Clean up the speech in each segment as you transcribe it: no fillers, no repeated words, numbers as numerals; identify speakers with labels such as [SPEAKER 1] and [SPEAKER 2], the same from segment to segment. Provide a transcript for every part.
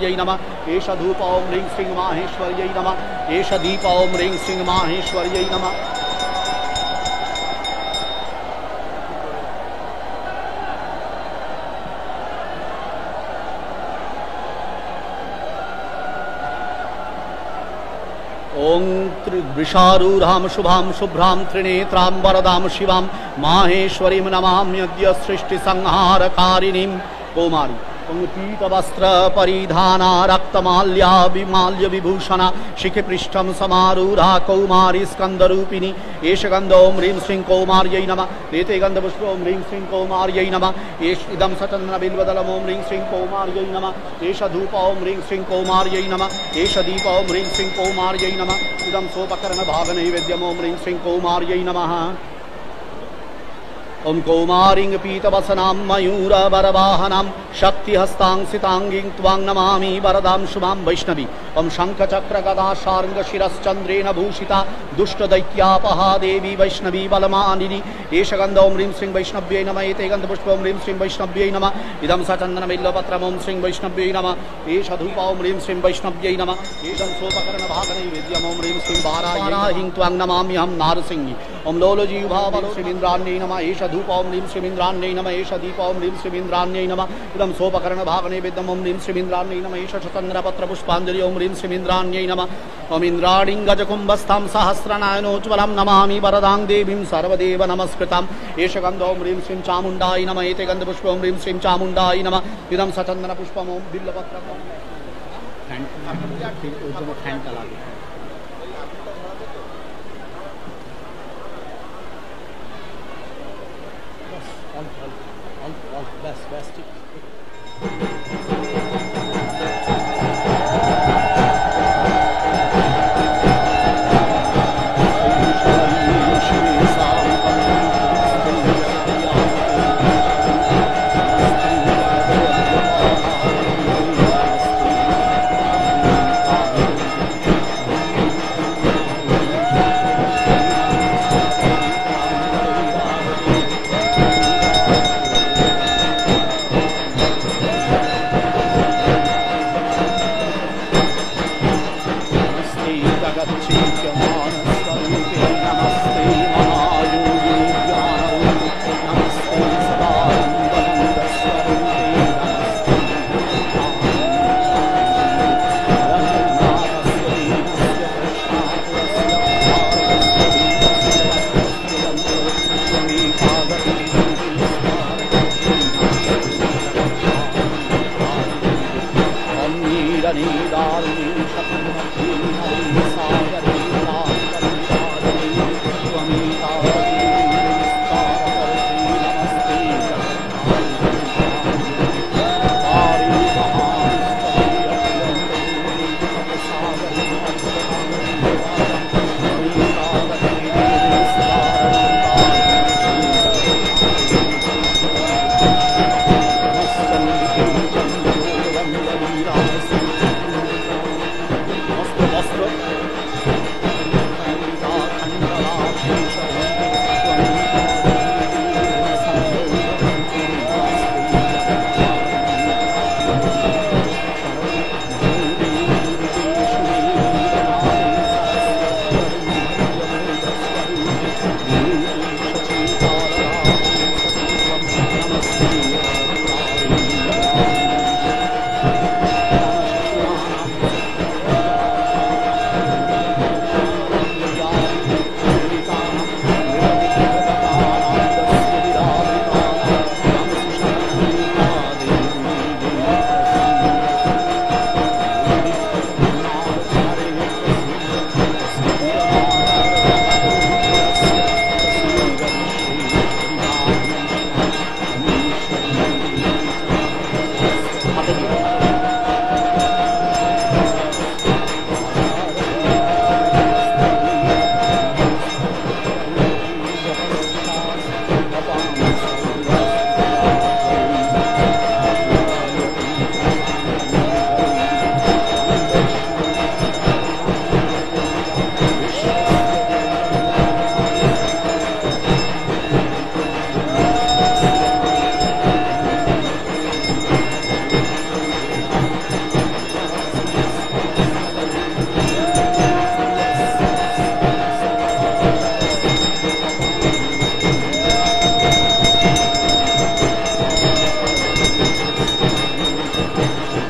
[SPEAKER 1] माहेश्वर्यै नमः एष धूप ओं ह्रीं श्रीं माहेश्वर्यै नमः एष दीप ओं ह्रीं श्रीं माहेश्वर्यै नमः ओं वृषारूढ़ां शुभां शुभ्रां त्रिनेत्रां वरदां शिवां माहेश्वरीं नमाम्यद्य सृष्टिसंहारकारिणीं कौमारी पीतवस्त्र परिधाना रक्तमाल्या विमाल्य विभूषणा शिखपृष्ठं समारूढ़ा कौमारी स्कंदरूपिणी एष गंध ओं ह्रीं श्रीं कौमार्यै नमः एते गंधपुष्प ओं ह्रीं श्रीं कौमार्यै नमः एष इदं सचंदन बिल्वदलम् ओं ह्रीं श्रीं कौमार्यै नमः एष धूप ओं ह्रीं श्रीं कौमार्यै नमः एष दीप ओं ह्रीं श्रीं कौमार्यै नमः इदं सोपकरण भाग नैवेद्यम् ओं ह्रीं श्रीं कौमार्यै नमः ओं कौमारीं पीतवसनां मयूरवरवाहनां शक्तिहस्तांसितांगीं त्वां नमामि वरदां शुभां वैष्णवी ओं शङ्खचक्रगदाशार्ङ्गशिरश्चन्द्रेण भूषिता दुष्टदैत्यापहा देवी वैष्णवी बलमानिनी एष गन्ध ओं ह्रीं श्रीं वैष्णव्यै नमः एते गन्धपुष्प ओं ह्रीं श्रीं वैष्णव्यै नमः इदं सचन्दनबिल्वपत्रम् ओं श्रीं वैष्णव्यै नमः एष धूप ओं ह्रीं श्रीं वैष्णव्यै नमः एषं सोपकरणभागनैवेद्यम् ओं ह्रीं श्रीं वाराहीं त्वां नमाम्यहं नारसिंही ओं लोलजीवभावलो श्रीमिन्द्राण्यै नमः एष धूप ओं ह्रीं श्रीमिन्द्राण्यै नमः एष दीप ओं ह्रीं श्रीमिन्द्राण्यै नमः इदं सोपकरणभागनैवेद्यम् ओं ह्रीं श्रीमिन्द्राण्यै नमः एष चन्द्रपत्रपुष्पाञ्जलि ओं ह्रीं श्रीमिन्द्राण्यै नमः ओं इन्द्राणीं गजकुम्भस्थां सहस्रनयनोज्ज्वलं नमामि वरदां देवीं सर्वदेव नमस्कृताम् एष गन्ध ओं ह्रीं श्रीं चामुण्डाय नमः एते गन्धपुष्प ओं ह्रीं श्रीं चामुण्डाय नमः इदं सचन्दनपुष्पम् ओं बिल्वपत्रम् all best.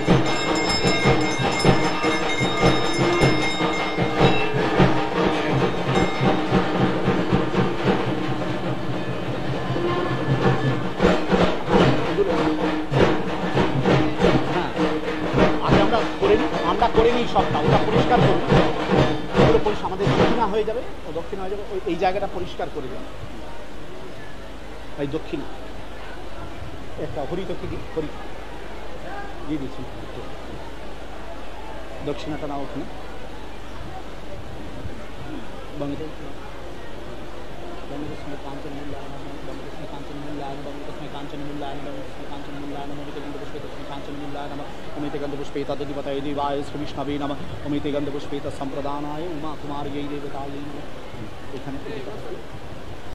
[SPEAKER 1] আমরা করে নিই সবটা, ওটা পরিষ্কার করব, ওগুলো আমাদের দক্ষিণা হয়ে যাবে, ও দক্ষিণা হয়ে যাবে, এই জায়গাটা পরিষ্কার করে দেবে। এই দক্ষিণা একটা হরিতকে দিই, হরি দিয়ে দিচ্ছি, দক্ষিণাটা নাও ওখানে বঙ্গদস্মে কাঞ্চন মূল্যায়ন, বঙ্গদস্মে কাঞ্চন মূল্যায়ন, বঙ্গদস্মে কাঞ্চন মূল্যায়ন, বঙ্গদস্মে কাঞ্চন মূল্যায়ন, অমিতে গন্ধপুষ্পে তস্মে কাঞ্চন মূল্যায়ন, অমিতে গন্ধপুষ্পে তদ্দিবতায় দেবায় শ্রীবিষ্ণবে নমঃ, অমিতে গন্ধপুষ্পে তৎসম্প্রদানায় উমা কুমার্यै দেবতাयै নমঃ। এখানে